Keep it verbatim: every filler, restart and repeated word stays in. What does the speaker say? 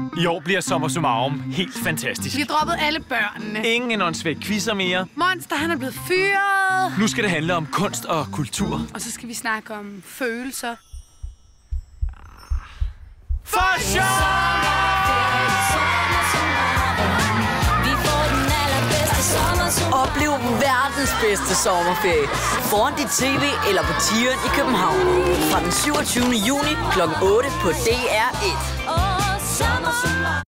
I år bliver Sommer Summarum helt fantastisk. Vi har droppet alle børnene. Ingen åndssvagt quizzer mere. Monster, han er blevet fyret. Nu skal det handle om kunst og kultur. Og så skal vi snakke om følelser. For Oplev verdens bedste sommerferie foran dit tv eller på Tieren i København. Fra den syvogtyvende juni klokken otte på D R et.